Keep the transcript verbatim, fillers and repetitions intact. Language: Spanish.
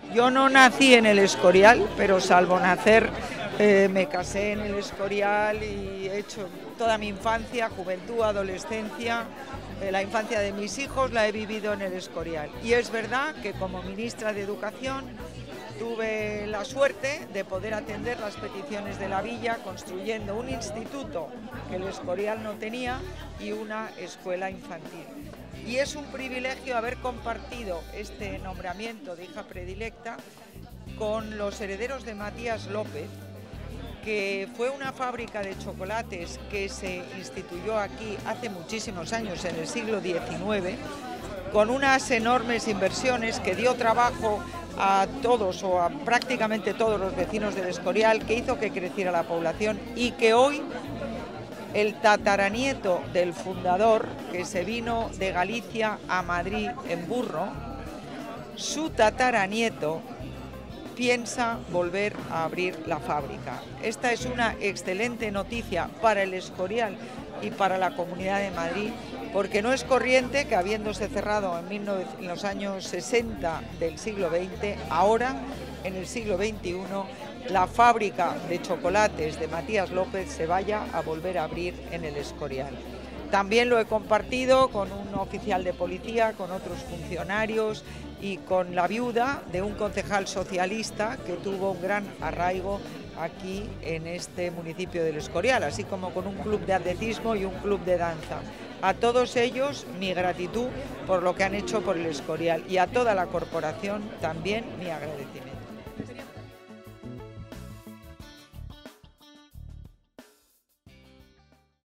Yo no nací en el Escorial, pero salvo nacer eh, me casé en el Escorial y he hecho toda mi infancia, juventud, adolescencia, eh, la infancia de mis hijos la he vivido en el Escorial. Y es verdad que como ministra de Educación tuve la suerte de poder atender las peticiones de la villa construyendo un instituto que el Escorial no tenía y una escuela infantil. Y es un privilegio haber compartido este nombramiento de hija predilecta con los herederos de Matías López, que fue una fábrica de chocolates que se instituyó aquí hace muchísimos años, en el siglo diecinueve, con unas enormes inversiones que dio trabajo a todos o a prácticamente todos los vecinos del Escorial, que hizo que creciera la población y que hoy el tataranieto del fundador, que se vino de Galicia a Madrid en burro, su tataranieto piensa volver a abrir la fábrica. Esta es una excelente noticia para el Escorial y para la Comunidad de Madrid, porque no es corriente que, habiéndose cerrado en los años sesenta del siglo veinte, ahora, en el siglo veintiuno, la fábrica de chocolates de Matías López se vaya a volver a abrir en el Escorial. También lo he compartido con un oficial de policía, con otros funcionarios y con la viuda de un concejal socialista que tuvo un gran arraigo aquí en este municipio del Escorial, así como con un club de atletismo y un club de danza. A todos ellos mi gratitud por lo que han hecho por el Escorial y a toda la corporación también mi agradecimiento.